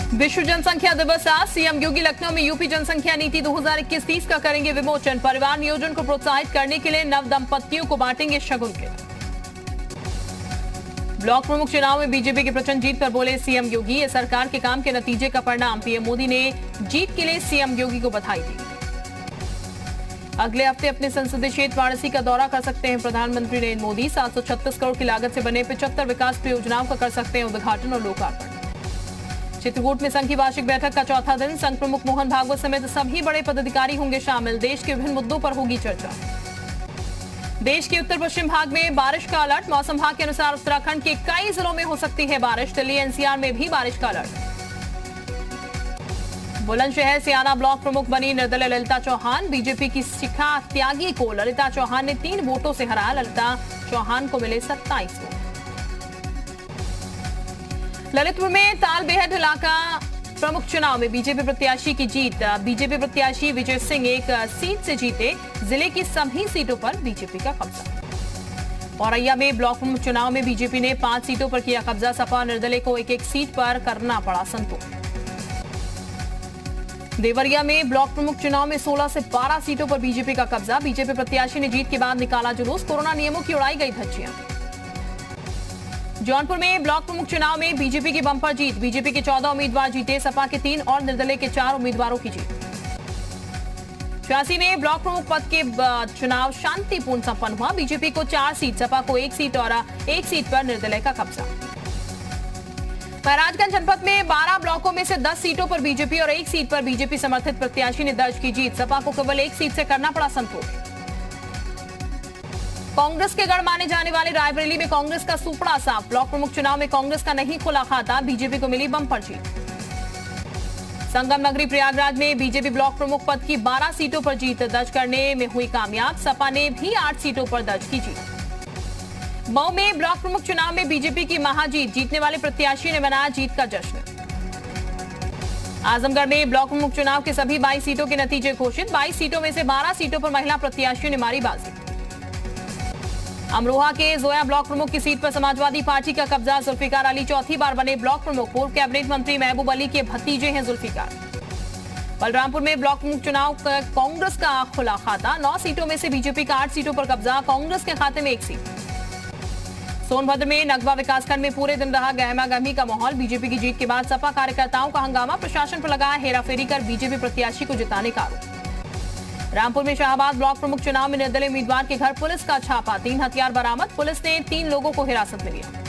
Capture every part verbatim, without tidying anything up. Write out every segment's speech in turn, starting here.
विश्व जनसंख्या दिवस आज सीएम योगी लखनऊ में यूपी जनसंख्या नीति दो हज़ार इक्कीस तीस का करेंगे विमोचन। परिवार नियोजन को प्रोत्साहित करने के लिए नव दंपतियों को बांटेंगे शगुन के। ब्लॉक प्रमुख चुनाव में बीजेपी की प्रचंड जीत पर बोले सीएम योगी, ये सरकार के काम के नतीजे का परिणाम। पीएम मोदी ने जीत के लिए सीएम योगी को बधाई दी। अगले हफ्ते अपने संसदीय क्षेत्र वाराणसी का दौरा कर सकते हैं प्रधानमंत्री नरेंद्र मोदी। सात सौ छत्तीस करोड़ की लागत से बने पचहत्तर विकास परियोजनाओं का कर सकते हैं उद्घाटन और लोकार्पण। चित्रकूट में संघ की वार्षिक बैठक का चौथा दिन, संघ प्रमुख मोहन भागवत समेत सभी बड़े पदाधिकारी होंगे शामिल। देश के विभिन्न मुद्दों पर होगी चर्चा। देश के उत्तर पश्चिम भाग में बारिश का अलर्ट, मौसम विभाग के अनुसार उत्तराखंड के कई जिलों में हो सकती है बारिश। दिल्ली एनसीआर में भी बारिश का अलर्ट। बुलंदशहर सियाना ब्लॉक प्रमुख बनी निर्दलीय ललिता चौहान। बीजेपी की शिखा त्यागी को ललिता चौहान ने तीन वोटों से हराया। ललिता चौहान को मिले सत्ताईस वोट। ललितपुर में तालबेहट इलाका प्रमुख चुनाव में बीजेपी प्रत्याशी की जीत। बीजेपी प्रत्याशी विजय सिंह एक सीट से जीते। जिले की सभी सीटों पर बीजेपी का कब्जा। औरैया में ब्लॉक प्रमुख चुनाव में बीजेपी ने पांच सीटों पर किया कब्जा। सपा निर्दलीय को एक एक सीट पर करना पड़ा संतोष। देवरिया में ब्लॉक प्रमुख चुनाव में सोलह से बारह सीटों पर बीजेपी का कब्जा। बीजेपी प्रत्याशी ने जीत के बाद निकाला जुलूस। कोरोना नियमों की उड़ाई गई धज्जियां। जौनपुर में ब्लॉक प्रमुख चुनाव में बीजेपी की बंपर जीत। बीजेपी के चौदह उम्मीदवार जीते। सपा के तीन और निर्दलीय के चार उम्मीदवारों की जीत। छियासी में ब्लॉक प्रमुख पद के चुनाव शांतिपूर्ण संपन्न हुआ। बीजेपी को चार सीट, सपा को एक सीट और एक सीट पर निर्दलीय का कब्जा। महाराजगंज जनपद में बारह ब्लॉकों में से दस सीटों पर बीजेपी और एक सीट पर बीजेपी समर्थित प्रत्याशी ने दर्ज की जीत। सपा को केवल एक सीट से करना पड़ा संतोष। कांग्रेस के गढ़ माने जाने वाले रायबरेली में कांग्रेस का सुपड़ा साफ। ब्लॉक प्रमुख चुनाव में कांग्रेस का नहीं खुला खाता। बीजेपी को मिली बंपर जीत। संगम नगरी प्रयागराज में बीजेपी ब्लॉक प्रमुख पद की बारह सीटों पर जीत दर्ज करने में हुई कामयाब। सपा ने भी आठ सीटों पर दर्ज की जीत। मऊ में ब्लॉक प्रमुख चुनाव में बीजेपी की महाजीत। जीतने वाले प्रत्याशी ने मनाया जीत का जश्न। आजमगढ़ में ब्लॉक प्रमुख चुनाव के सभी बाईस सीटों के नतीजे घोषित। बाईस सीटों में से बारह सीटों पर महिला प्रत्याशियों ने मारी बाजी। अमरोहा के जोया ब्लॉक प्रमुख की सीट पर समाजवादी पार्टी का कब्जा। जुल्फिकार अली चौथी बार बने ब्लॉक प्रमुख। पूर्व कैबिनेट मंत्री महबूब अली के भतीजे हैं जुल्फिकार। बलरामपुर में ब्लॉक प्रमुख चुनाव का कांग्रेस का खुला खाता। नौ सीटों में से बीजेपी का आठ सीटों पर कब्जा। कांग्रेस के खाते में एक सीट। सोनभद्र में नगवा विकासखंड में पूरे दिन रहा गहमा गहमी का माहौल। बीजेपी की जीत के बाद सपा कार्यकर्ताओं का हंगामा। प्रशासन पर लगाया हेराफेरी कर बीजेपी प्रत्याशी को जिताने का आरोप। रामपुर में शाहबाद ब्लॉक प्रमुख चुनाव में निर्दलीय उम्मीदवार के घर पुलिस का छापा। तीन हथियार बरामद। पुलिस ने तीन लोगों को हिरासत में लिया।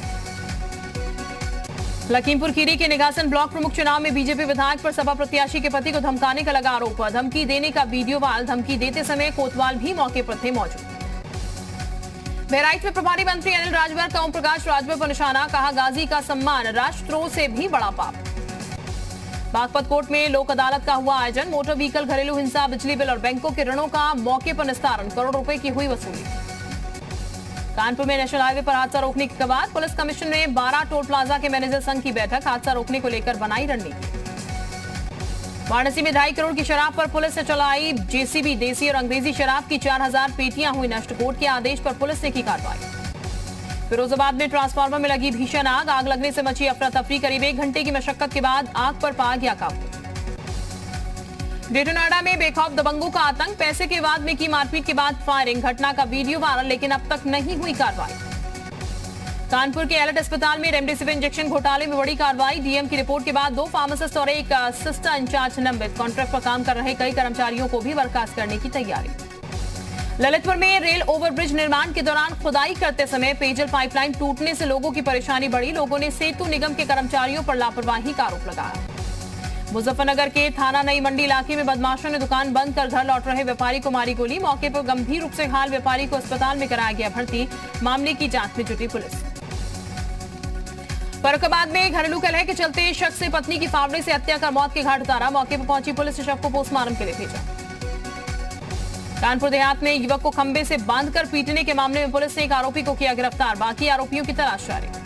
लखीमपुर खीरी के निगासन ब्लॉक प्रमुख चुनाव में बीजेपी विधायक पर सपा प्रत्याशी के पति को धमकाने का लगा आरोप। धमकी देने का वीडियो वाल। धमकी देते समय कोतवाल भी मौके पर थे मौजूद। बहराइच में प्रभारी मंत्री अनिल राजभर का ओम प्रकाश राजभर पर निशाना। कहा गाजी का सम्मान राष्ट्रों से भी बड़ा पाप। बागपत कोर्ट में लोक अदालत का हुआ आयोजन। मोटर व्हीकल, घरेलू हिंसा, बिजली बिल और बैंकों के ऋणों का मौके पर निस्तारण। करोड़ रुपए की हुई वसूली। कानपुर में नेशनल हाईवे पर हादसा रोकने की कवायद। पुलिस कमिश्नर ने बारह टोल प्लाजा के मैनेजर संघ की बैठक। हादसा रोकने को लेकर बनाई रणनीति। वाराणसी में ढाई करोड़ की शराब पर पुलिस ने चलाई जेसीबी। देसी और अंग्रेजी शराब की चार हजार पेटियां हुई नष्ट। कोर्ट के आदेश पर पुलिस ने की कार्रवाई। फिरोजाबाद में ट्रांसफार्मर में लगी भीषण आग। आग लगने से मची अफरा तफरी। करीब एक घंटे की मशक्कत के बाद आग पर पा गया काबू। ग्रेटर नोएडा में बेखौफ दबंगों का आतंक। पैसे के बाद में की मारपीट के बाद फायरिंग। घटना का वीडियो वायरल, लेकिन अब तक नहीं हुई कार्रवाई। कानपुर के एलर्ट अस्पताल में रेमडेसिविर इंजेक्शन घोटाले में बड़ी कार्रवाई। डीएम की रिपोर्ट के बाद दो फार्मासिस्ट और एक सिस्टर इंचार्ज निलंबित। कॉन्ट्रैक्ट पर काम कर रहे कई कर्मचारियों को भी बर्खास्त करने की तैयारी। ललितपुर में रेल ओवरब्रिज निर्माण के दौरान खुदाई करते समय पेयजल पाइपलाइन टूटने से लोगों की परेशानी बढ़ी। लोगों ने सेतु निगम के कर्मचारियों पर लापरवाही का आरोप लगाया। मुजफ्फरनगर के थाना नई मंडी इलाके में बदमाशों ने दुकान बंद कर घर लौट रहे व्यापारी को मारी गोली। मौके पर गंभीर रूप से घायल व्यापारी को अस्पताल में कराया गया भर्ती। मामले की जांच में जुटी पुलिस। फर्रुखाबाद में घरेलू कलह के चलते शख्स से पत्नी की फावड़े से हत्या कर मौत के घाट उतारा। मौके पर पहुंची पुलिस ने शव को पोस्टमार्टम के लिए भेजा। कानपुर देहात में युवक को खंबे से बांधकर पीटने के मामले में पुलिस ने एक आरोपी को किया गिरफ्तार। बाकी आरोपियों की तलाश जारी।